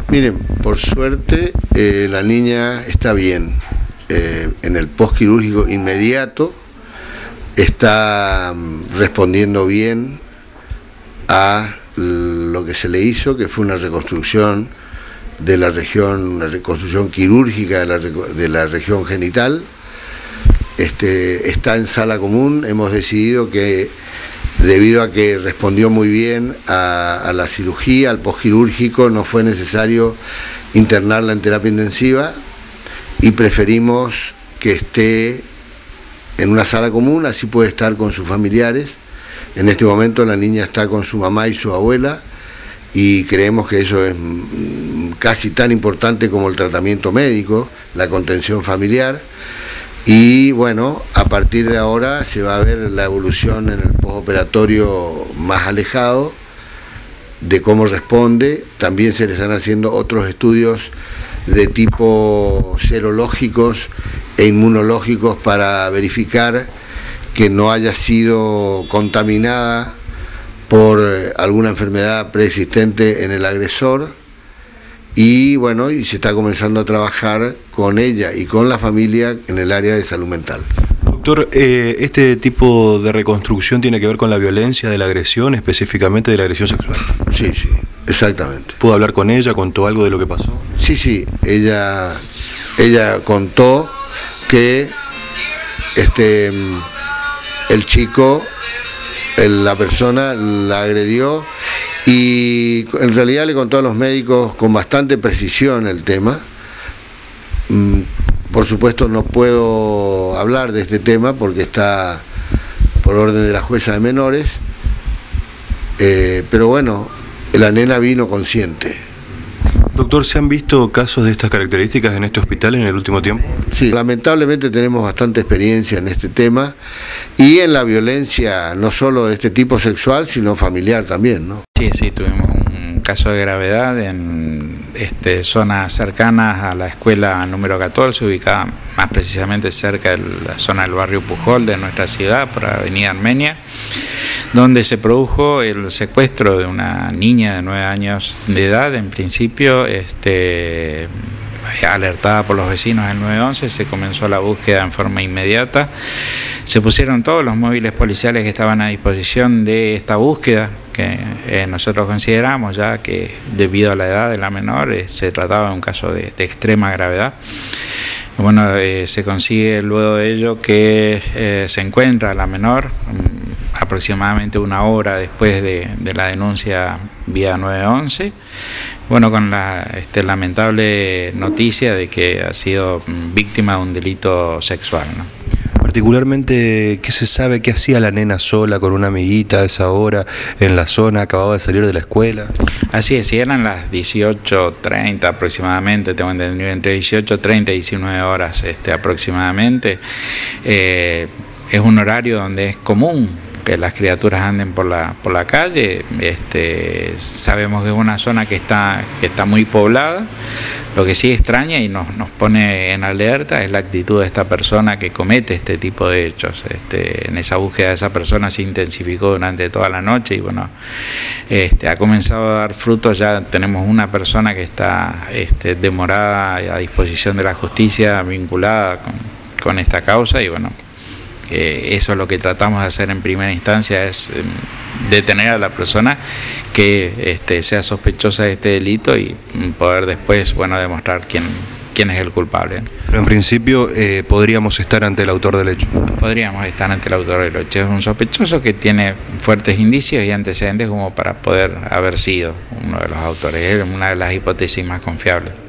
Miren, por suerte la niña está bien. En el postquirúrgico inmediato está respondiendo bien a lo que se le hizo, que fue una reconstrucción de la región, una reconstrucción quirúrgica de la región genital. Está en sala común. Hemos decidido que, debido a que respondió muy bien a la cirugía, al postquirúrgico, no fue necesario internarla en terapia intensiva y preferimos que esté en una sala común, así puede estar con sus familiares. En este momento la niña está con su mamá y su abuela y creemos que eso es casi tan importante como el tratamiento médico, la contención familiar. Y bueno, a partir de ahora se va a ver la evolución en el postoperatorio más alejado de cómo responde. También se le están haciendo otros estudios de tipo serológicos e inmunológicos para verificar que no haya sido contaminada por alguna enfermedad preexistente en el agresor. Y bueno, y se está comenzando a trabajar con ella y con la familia en el área de salud mental. Doctor, ¿este tipo de reconstrucción tiene que ver con la violencia de la agresión, específicamente de la agresión sexual? Sí, sí, exactamente. ¿Pudo hablar con ella? ¿Contó algo de lo que pasó? Sí, ella contó que el chico, la persona la agredió y en realidad le contó a los médicos con bastante precisión el tema. Por supuesto no puedo hablar de este tema porque está por orden de la jueza de menores, pero bueno, la nena vino consciente. Doctor, ¿se han visto casos de estas características en este hospital en el último tiempo? Sí, lamentablemente tenemos bastante experiencia en este tema y en la violencia no solo de este tipo sexual, sino familiar también, ¿no? Sí, tuvimos un caso de gravedad en zonas cercanas a la escuela número 14, ubicada más precisamente cerca de la zona del barrio Pujol de nuestra ciudad, por Avenida Armenia, donde se produjo el secuestro de una niña de 9 años de edad. En principio, alertada por los vecinos del 911, se comenzó la búsqueda en forma inmediata. Se pusieron todos los móviles policiales que estaban a disposición de esta búsqueda, que nosotros consideramos ya que debido a la edad de la menor se trataba de un caso de extrema gravedad. Bueno, se consigue luego de ello que se encuentra la menor aproximadamente 1 hora después de la denuncia vía 911, bueno, con la lamentable noticia de que ha sido víctima de un delito sexual, ¿no? Particularmente, ¿qué se sabe? ¿Qué hacía la nena sola con una amiguita a esa hora en la zona? ¿Acababa de salir de la escuela? Así es, si eran las 18:30 aproximadamente, tengo entendido, entre 18:30 y 19 horas aproximadamente. Es un horario donde es común que las criaturas anden por la calle. Sabemos que es una zona que está muy poblada. Lo que sí extraña y nos pone en alerta es la actitud de esta persona que comete este tipo de hechos. En esa búsqueda de esa persona se intensificó durante toda la noche y bueno, ha comenzado a dar frutos. Ya tenemos una persona que está demorada a disposición de la justicia vinculada con esta causa y bueno, eso es lo que tratamos de hacer en primera instancia, es detener a la persona que sea sospechosa de este delito y poder después, bueno, demostrar quién es el culpable. Pero en principio podríamos estar ante el autor del hecho. Podríamos estar ante el autor del hecho. Es un sospechoso que tiene fuertes indicios y antecedentes como para poder haber sido uno de los autores. Es una de las hipótesis más confiables.